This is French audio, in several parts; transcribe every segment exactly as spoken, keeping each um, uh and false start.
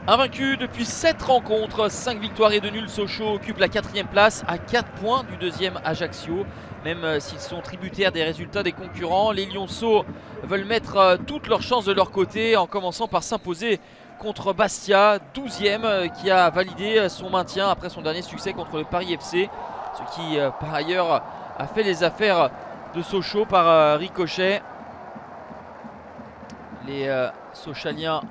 Invaincu depuis sept rencontres, cinq victoires et deux nuls, Sochaux occupe la quatrième place à quatre points du deuxième Ajaccio. Même s'ils sont tributaires des résultats des concurrents, les Lyonceaux veulent mettre toutes leurs chances de leur côté en commençant par s'imposer contre Bastia, douzième, qui a validé son maintien après son dernier succès contre le Paris F C. Ce qui par ailleurs a fait les affaires de Sochaux par ricochet. Les euh, Sochaliens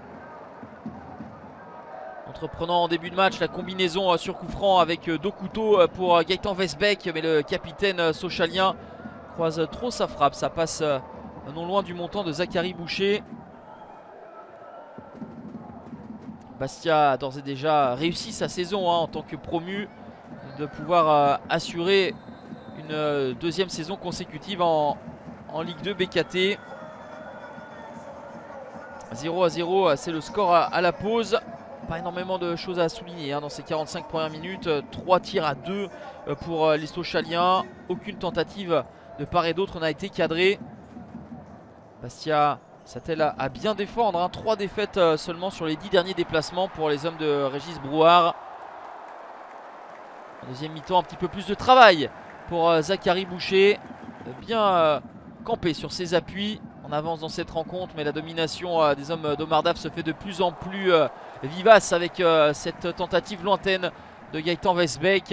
entreprenant en début de match la combinaison sur coup franc avec deux couteaux pour Gaëtan Westbeek, mais le capitaine sochalien croise trop sa frappe. Ça passe non loin du montant de Zachary Boucher. Bastia a d'ores et déjà réussi sa saison hein, en tant que promu, de pouvoir assurer une deuxième saison consécutive en, en Ligue deux B K T. zéro à zéro, c'est le score à, à la pause. Pas énormément de choses à souligner hein, dans ces quarante-cinq premières minutes. trois tirs à deux pour les Sochaliens. Aucune tentative de part et d'autre n'a été cadrée. Bastia s'attelle à, à bien défendre. Hein. trois défaites seulement sur les dix derniers déplacements pour les hommes de Régis Brouard. En deuxième mi-temps, un petit peu plus de travail pour Zachary Boucher. Bien euh, campé sur ses appuis. On avance dans cette rencontre, mais la domination euh, des hommes d'Omar Daf se fait de plus en plus euh, vivace avec euh, cette tentative lointaine de Gaëtan Westbeek.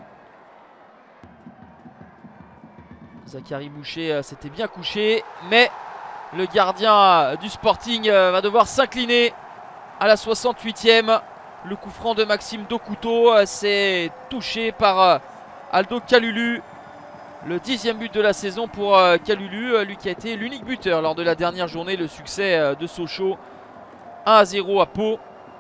Zachary Boucher euh, s'était bien couché, mais le gardien euh, du Sporting euh, va devoir s'incliner à la soixante-huitième. Le coup franc de Maxime Dokuto euh, s'est touché par euh, Aldo Kalulu. Le dixième but de la saison pour euh, Kalulu, euh, lui qui a été l'unique buteur lors de la dernière journée. Le succès euh, de Sochaux, un à zéro à Pau.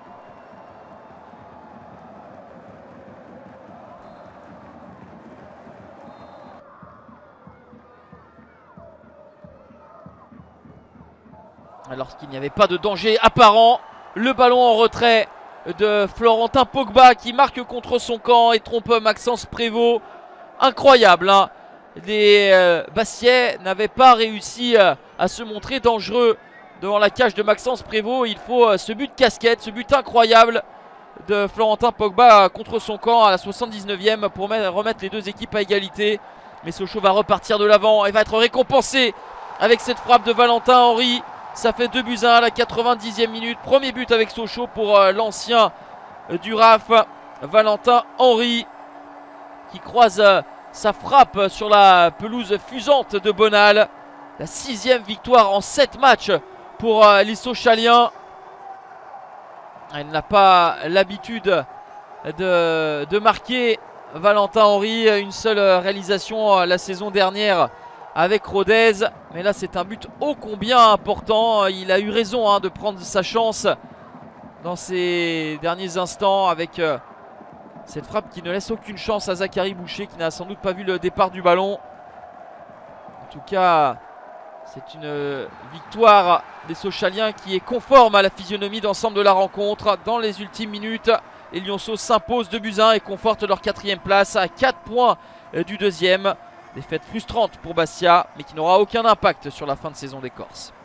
Alors qu'il n'y avait pas de danger apparent, le ballon en retrait de Florentin Pogba qui marque contre son camp et trompe Maxence Prévost. Incroyable hein. Les euh, Bastiais n'avaient pas réussi euh, à se montrer dangereux devant la cage de Maxence Prévost. Il faut euh, ce but casquette, ce but incroyable de Florentin Pogba euh, contre son camp à la soixante-dix-neuvième pour remettre les deux équipes à égalité. Mais Sochaux va repartir de l'avant et va être récompensé avec cette frappe de Valentin Henry. Ça fait deux buts à un à la quatre-vingt-dixième minute. Premier but avec Sochaux pour euh, l'ancien euh, du R A F, Valentin Henry, qui croise euh, sa frappe sur la pelouse fusante de Bonal. La sixième victoire en sept matchs pour euh, les Sochaliens. Il n'a pas l'habitude de, de marquer, Valentin Henry. Une seule réalisation euh, la saison dernière avec Rodez. Mais là c'est un but ô combien important. Il a eu raison hein, de prendre sa chance dans ces derniers instants avec... Euh, Cette frappe qui ne laisse aucune chance à Zachary Boucher, qui n'a sans doute pas vu le départ du ballon. En tout cas, c'est une victoire des Sochaliens qui est conforme à la physionomie d'ensemble de la rencontre. Dans les ultimes minutes, les Lyonceaux s'imposent deux buts à un et confortent leur quatrième place à quatre points du deuxième. Défaite frustrante pour Bastia, mais qui n'aura aucun impact sur la fin de saison des Corses.